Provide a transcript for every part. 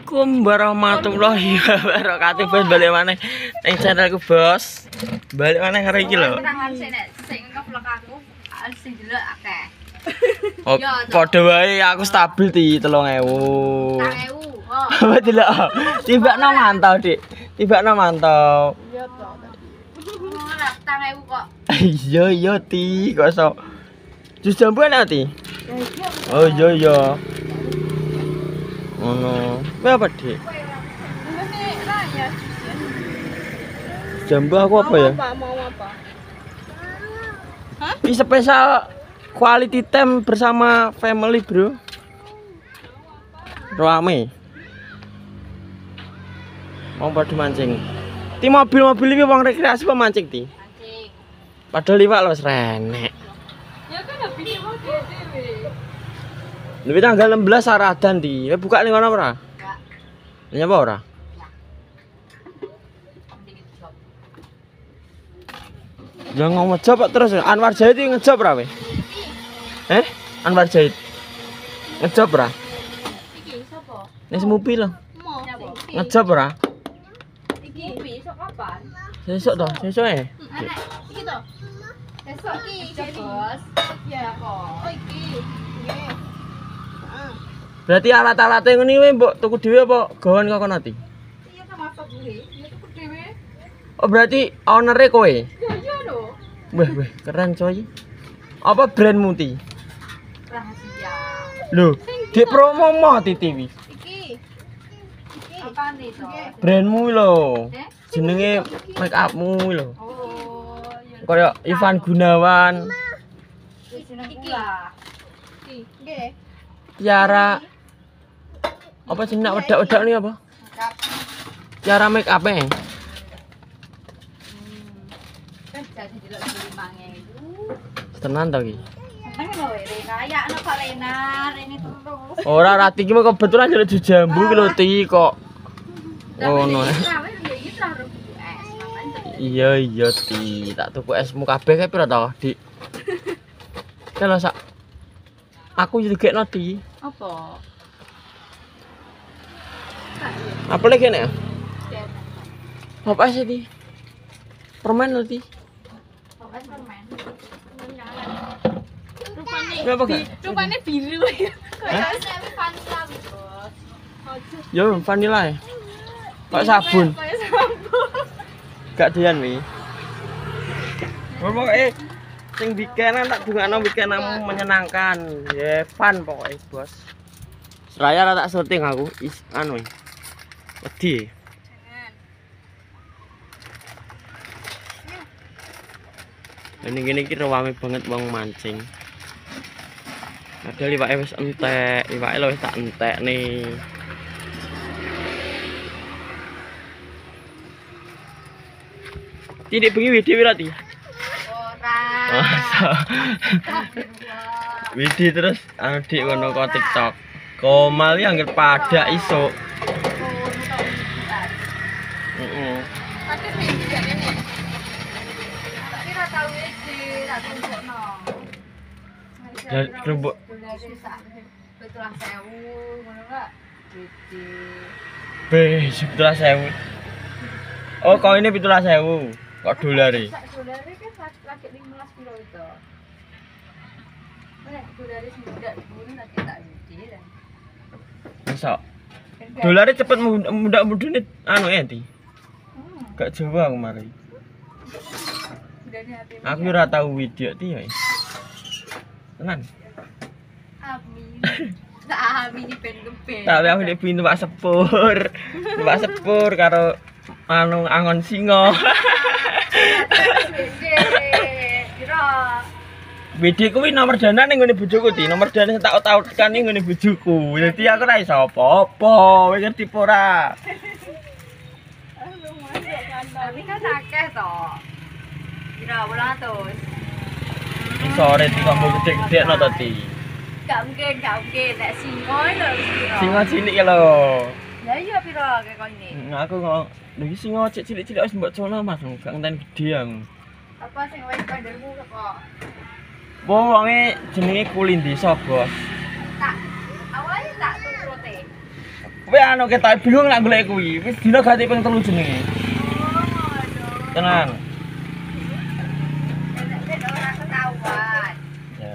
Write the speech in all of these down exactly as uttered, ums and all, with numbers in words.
Assalamualaikum warahmatullahi wabarakatuh. Bos balik maneh ning channelku, Bos. Balik maneh karo iki lho. Oh, padha wae aku stabil di telung ewu. tiga ewu. Oh. Apa delok? Tibakno mantau, Dik. Tibakno mantau. Iya to. Ora tiga ewu kok. Iya iya Ti, kok iso. Jus jambu enak Ti? Oh iya iya. Ngono. Kowe apa, Dik? Jambu aku apa ya? Apa mau apa? Hah? Ini spesial quality time bersama family, Bro. Rame. Mau pada mancing. Ti mobil-mobil ini wong rekreasi apa mancing, Ti? Mancing. Padahal liwak lho renek. Ya kan habis mau dhewe. Lebih tanggal enam belas Saradan di. Eh buka ning ngono ora? Enggak. Nyapa ora? Jangan ngejob kok terus. Anwar Zahid iki ngejob ora we? Eh? Anwar Zahid. Ngejob ora? Iki sapa? Ning Semupi lho. Mau. Ngejob ora? Iki besok kapan? Sesuk to, sesuk e. Anak, iki to. Besok iki, Bos. Ya kok. Oh iki. Nggih. Berarti alat-alate ngene wae mbok tuku dhewe apa gawan kok nanti? Iya termasuk gue. Ya tuku dhewe. Oh berarti owner-e kowe? Ya iya lho. Wah wah keren coy. Apa brandmu Ti? Rahasia. Lho, di promo mo Ti T V. Iki. Iki. Apaan itu? Brandmu lho. Eh? Jenenge make upmu lho. Oh, iya. Kaya Ivan Gunawan, Iki lah. Iki. Nggih. Tiara. Apa jenenge wedak-wedak ini apa? Kap. Tiara make up e. Kan jadi delok lima ewu. Tenan to iki. Seneng lho Rena, ya ana kok Rena, Rene terus. Ora rati iki mah kebetulan jadi jus jambu iki lho Ti kok. Ngono. Iya iya Ti, tak tuku esmu kabeh kae pira to, Dik? Kalau sak aku jadi gekno Ti. Apa? Apa lagi nek? Apa sih Ti? Permen lho Ti. Rupane Apa gak? rupane biru ya. Hah? Kayak vanilla bos. Yo vanilla e. Kok sabun. Kayak sabun. Gak doyan wi. Pokoke sing weekend tak dungakno weekend menyenangkan. Ya fun pokoknya, Bos. Seraya ra tak syuting aku, is anu. Wedi. Ini gini kira rame banget wong mancing. Ada liwake wis entek, liwake lho wis tak entek nih. Tidak bengi Widi berarti. Ora. Widi terus anu dik ngono kok TikTok. Komal iki anggere pada iso. Heeh. Tapi sing jane nih. Tapi ra tau iki, ra tumpukno. Dan rembuk Betulan sewu, ngono enggak? Gede. Be, sebelas sewu. Oh, kau ini pitulas sewu. Kok dolare? Sak dolare kan lagi lima belas kilo itu. Nek dolare semudak dulu nanti tak gede dan. Masa? Dolare cepet muda mudune anu enti. Hmm. Gak Jawa aku mari. Udane H P. Aku ora tau video ti ya. Tenan. Amin. Tak amin di pen gepen. Tapi aku di pintu Pak Sepur. Pak Sepur karo anu angon singo. Bede kuwi nomor dana ning ngene bojoku Ti. Nomor dana tak tau tekan ning ngene bojoku. Dadi aku ora iso apa-apa. Kowe ngerti apa ora? Tapi kan akeh to. Kira beratus. Sore Ti kok mau gede-gede no to Ti. Gak mungkin, gak mungkin. Nek singo lho piro. Singo cilik ya lho. Lah iya piro kayak kon iki. Aku kok lho iki singo cilik-cilik wis mbok cono Mas, gak ngenten gede aku. Apa sing wis kandelmu kok? Wonge jenenge Kulin Desa, Bos. Tak awalnya tak turuti. Apa Kowe anu ketok bingung nak golek kuwi. Wis dina ganti ping telu jenenge. Tenang. Nek ora ketahuan. Ya.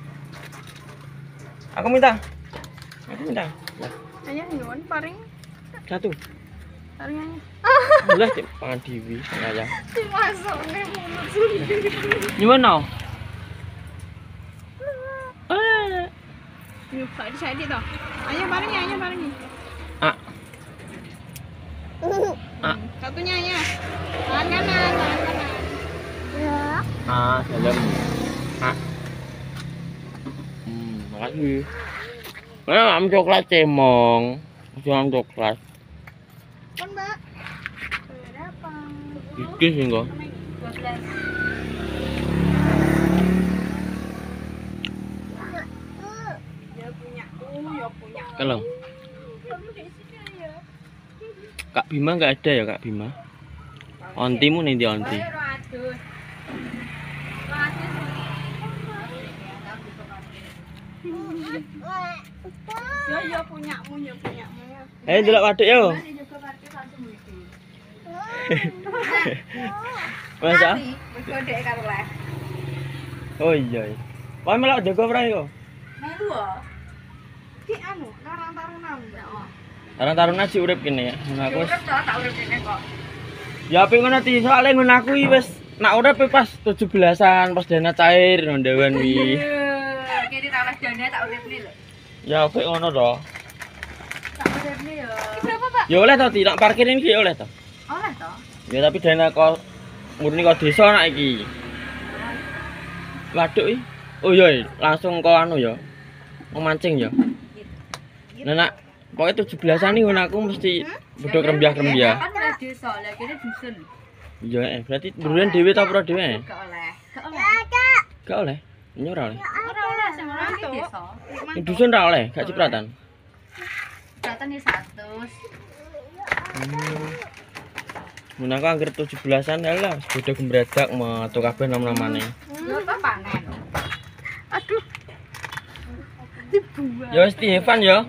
Aku minta. Aku minta. Lah, Ayah nyuwun paring satu. paring ayah. Lah cek pangan dewi ya. Dimasukne mulut sendiri. Nyuwun no. Eh. Yuk, sak disaiki to. Ayah paring ayah paring. Ah. Ah. Satunya ayah. Tangan kanan, tangan kanan. Ya. Ah, dalam. Ah. Hmm, makasih. Nah, am coklat cemong. Jangan coklat. Pun, Mbak. Berapa? Iki sih kok. dua belas. Ya punya. Oh, ya punya. Kalau Kamu di sini ya. Kak Bima nggak ada ya Kak Bima? Ontimu nih di onti. Aduh. Aduh. Ya ya punyamu ya punyamu ya. Eh delok waduk yo. Ini juga parkir langsung iki. Masa? Wis kodek karo le. Oh iya. Kowe melok jaga prae kok. Melu ah. Ki anu, karang tarunan. Heeh. Tarung tarung nasi urip kene ya. Ngono aku wis. Urip to tak urip kene kok. Ya ping ngono ti soalé ngono aku iki wis nak urip pas tujuh belasan pas dana cair nondewan wi. Kene tak wis dana tak uripne lho. Ya ping ngono to. Tak uripne ya. Ki berapa, Pak? Ya oleh to ti nak parkirin ki oleh to. Oleh to. Ya tapi dana kok murni kok desa nak iki. Waduk iki. Oh iya langsung kok anu ya. Memancing ya. Nah nak pokoknya tujuh belasan nih ngono aku mesti bodho krembyah-krembyah. Kan ora desa, lah kene dusun. Iya, eh berarti buruan dhewe ta pro dhewe? Gak oleh. Gak oleh. Gak oleh. Ini ora oleh. Ora oleh sing ora iki desa. Ning dusun ora oleh, gak cipratan. Cipratan ya satu. Hmm. Mun aku anggere tujuh belasan ya lah, bodho gembradak metu kabeh nom-nomane. Lho apa panen? Aduh. Dibuang. Ya wis Evan ya.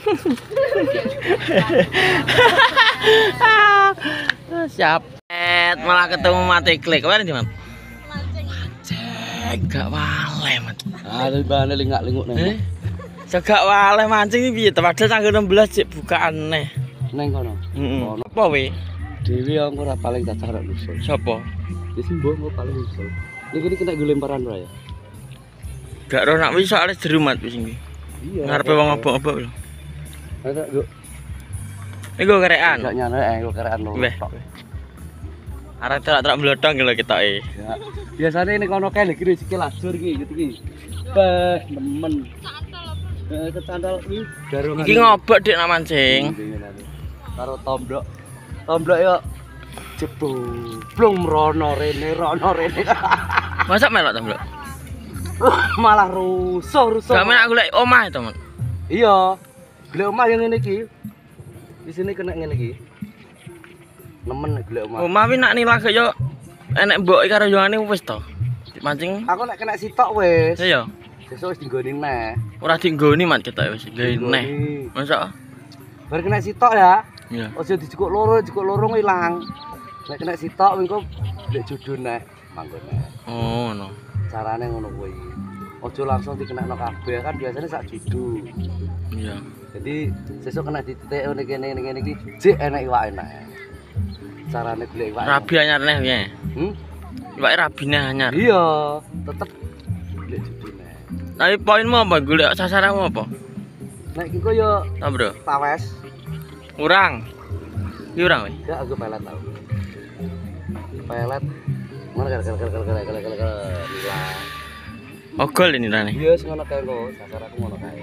Siap. Eh, malah ketemu mati klik. Kemarin di mana? Mancing. Gak waleh, Mat. Ah, dari bane lingak-linguk Eh? neng. Segak waleh mancing iki piye? Padahal tanggal enam belas sik bukaan neh. Neng kono. Heeh. Apa we? Dewi aku ora paling cacah ora usul. Sopo? Wis mbok mau paling usul. Iki iki kena gelemparan ora ya? Gak ro nak wis soalé jeru mat wis iki. Iya. Ngarepe wong obok-obok lho. Ada go. Iku kerekan. Gak nyana eh kok kerekan lho. Weh. Arek terak-terak blodong lho ketoke. Ya. Biasane ning kono kae iki rezeki lajur iki gitu iki. Bah, nemen. Eh kecandal iki garungan. Iki ngobok dik nak mancing. Karo tomblok. Tomblok yo jeblung rono rene rono rene. Masa melok to, Blok? Malah rusuh rusuh. Gak menak golek omah to, Mat. Iya. Golek omah yang ngene iki. Di sini kena ngene iki. Nemen golek omah. Omah wi nak nilag yo enek mbok karo yongane wis to. Mancing. Aku nek kena sitok wis. Iya. Sesuk wis dinggoni neh. Ora dienggoni mat ketoke wis gawe neh. Masa? Bar kena sitok ya. Iya. Ojo dijukuk loro, jukuk loro ilang. Nek kena sitok engko golek judul neh manggone. Oh, ngono. Carane ngono kuwi. Ojo langsung dikenakno kabeh kan biasanya sak judu. Iya. Jadi sesuk kena dititik ngene kene ngene iki jek enek iwake neh. Carane golek iwak. Rabi anyar neh piye? Hmm? Iwake rabine anyar. Iya, tetep golek judul neh. Tapi poinmu apa? Golek sasaranmu apa? Nek iki kok yo Ta, Bro? tawes. Kurang. Iki kurang weh. Enggak aku pelet tau. Pelet. Mana gara gara gara gara gara gara gara. Ogol ini rane. Iya, sing ngono kae kok, sasar aku ngono kae.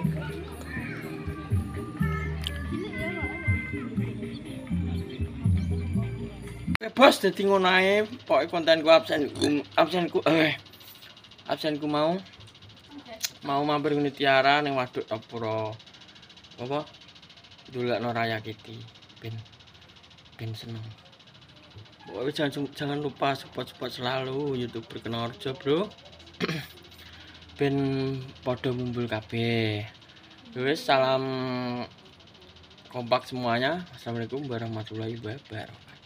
Bebas dadi ngono ae, pokoke kontenku absen absenku eh absenku mau mau mampir ngene Tiara ning waduk Topuro. Apa? Dolekno Raya Kiti. Ben ben seneng. Pokoknya jangan jangan lupa support-support selalu YouTuber Kenorjo, Bro. Ben padha mumbul kabeh. Wis salam kompak semuanya. Assalamualaikum warahmatullahi wabarakatuh.